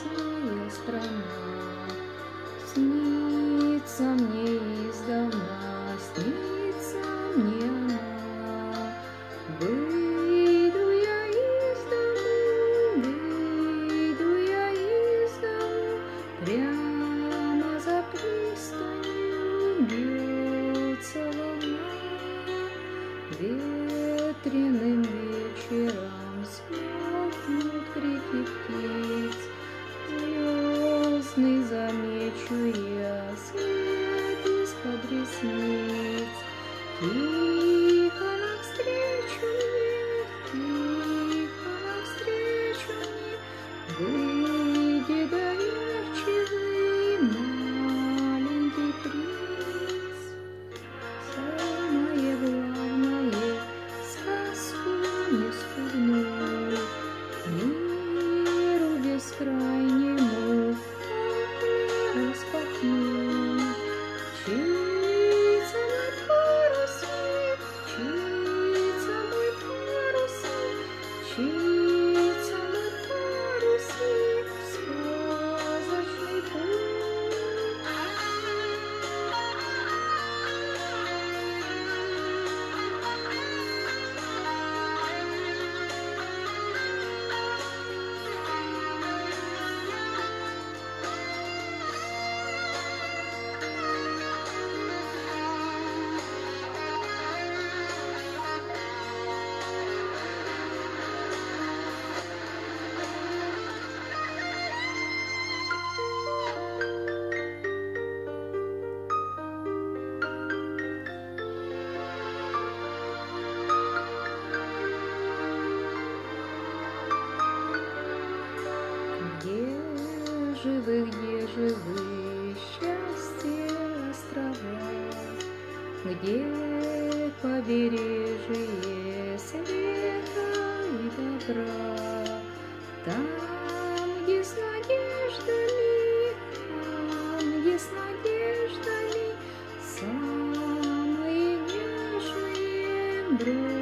прекрасная страна. Снится мне издавна, снится мне она. Выйду я из дому, выйду я из дому, прямо за пристанью бьется волна. Ветреным вечером смолкнут крики птиц, звездный замечу я свет из-под ресниц. Тихо навстречу мне, выйдет доверчивый маленький принц. Самое главное — сказку не спугнуть, миру бескрайнему окна распахнуть. Мчится мой парусник, мчится мой парусник, мчится мой парусник в сказочный путь. Где живы счастье острова, где побережье света и добра, там, где с надеждами, там, где с надеждами самые нежные брови.